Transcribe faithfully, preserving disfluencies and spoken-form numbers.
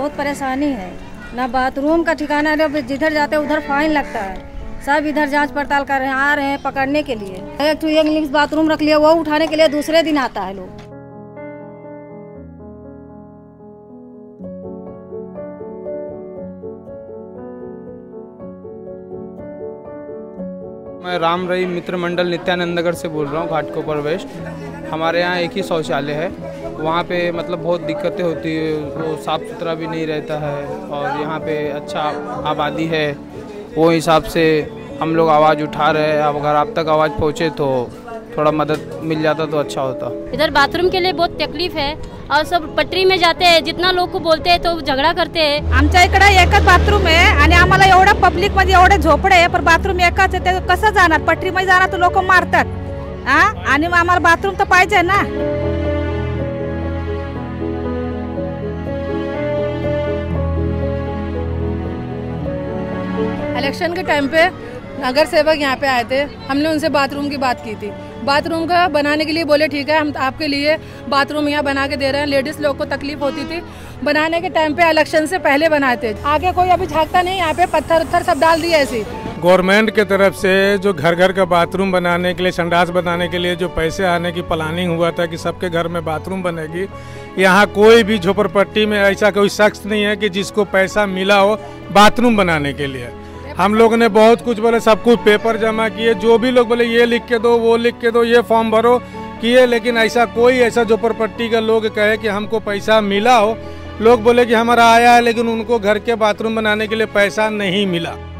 बहुत परेशानी है, ना बाथरूम का ठिकाना है, जिधर जाते उधर फाइन लगता है। सब इधर जांच पड़ताल कर रहे हैं, आ रहे हैं पकड़ने के लिए। एक तो इंग्लिश बाथरूम रख लिया, वो उठाने के लिए दूसरे दिन आता है लोग। मैं राम रही मित्र मंडल नित्यानंद नगर से बोल रहा हूँ, घाटकोपर वेस्ट। हमारे यहाँ एक ही शौचालय है, वहाँ पे मतलब बहुत दिक्कतें होती है, वो साफ़ सुथरा भी नहीं रहता है और यहाँ पे अच्छा आबादी है, वो हिसाब से हम लोग आवाज़ उठा रहे हैं। अब अगर आप तक आवाज़ पहुँचे तो थोड़ा मदद मिल जाता तो अच्छा होता। इधर बाथरूम के लिए बहुत तकलीफ है और सब पटरी में जाते हैं, जितना लोग को बोलते हैं तो झगड़ा करते हैं। आमच्या इकडे एकच बाथरूम आहे आणि आम्हाला एवढं पब्लिक मध्ये एवढे झोपडे आहे, पण बाथरूम एकच आहे, ते कसं जाणार? पटरी मध्ये जाणार तर लोक मारतात हा, आणि आम्हाला बाथरूम तर पाहिजे ना। इलेक्शन के टाइम पे नगर सेवक यहाँ पे आए थे, हमने उनसे बाथरूम की बात की थी। बाथरूम का बनाने के लिए बोले ठीक है, हम आपके लिए बाथरूम यहाँ बना के दे रहे हैं। लेडीज लोग को तकलीफ होती थी, बनाने के टाइम पे इलेक्शन से पहले बनाए थे। आगे कोई अभी झांकता नहीं, यहाँ पे पत्थर उत्थर सब डाल दिए ऐसे। गवर्नमेंट के तरफ से जो घर घर का बाथरूम बनाने के लिए, संडास बनाने के लिए जो पैसे आने की प्लानिंग हुआ था कि सबके घर में बाथरूम बनेगी, यहाँ कोई भी झोपड़पट्टी में ऐसा कोई शख्स नहीं है कि जिसको पैसा मिला हो बाथरूम बनाने के लिए। हम लोग ने बहुत कुछ बोले, सब कुछ पेपर जमा किए, जो भी लोग बोले ये लिख के दो, वो लिख के दो, ये फॉर्म भरो किए, लेकिन ऐसा कोई ऐसा झोपड़पट्टी का लोग कहे कि हमको पैसा मिला हो। लोग बोले कि हमारा आया है, लेकिन उनको घर के बाथरूम बनाने के लिए पैसा नहीं मिला।